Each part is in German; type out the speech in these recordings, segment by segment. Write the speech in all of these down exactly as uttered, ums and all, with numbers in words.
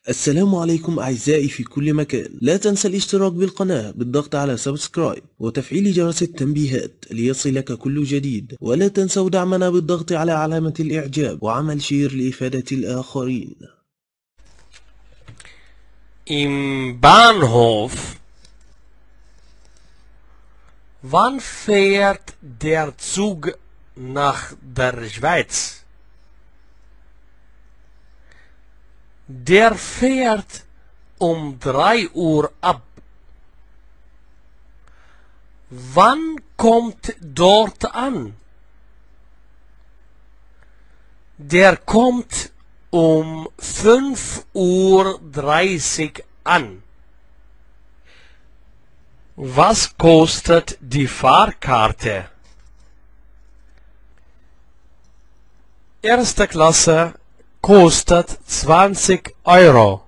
السلام عليكم أعزائي في كل مكان. لا تنسى الاشتراك بالقناة بالضغط على سبسكرايب وتفعيل جرس التنبيهات ليصلك كل جديد، ولا تنسوا دعمنا بالضغط على علامة الإعجاب وعمل شير لإفادة الآخرين. Im Bahnhof. Wann fährt der Zug nach der Schweiz? Der fährt um drei Uhr ab. Wann kommt dort an? Der kommt um fünf Uhr dreißig an. Was kostet die Fahrkarte? Erste Klasse kostet zwanzig Euro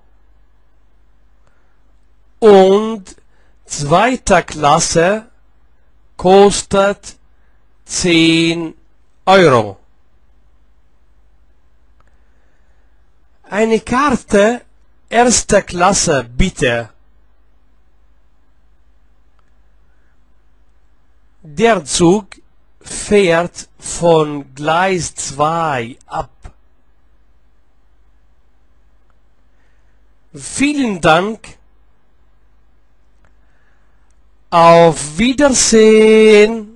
und zweite Klasse kostet zehn Euro. Eine Karte erster Klasse bitte. Der Zug fährt von Gleis zwei ab. Vielen Dank. Auf Wiedersehen.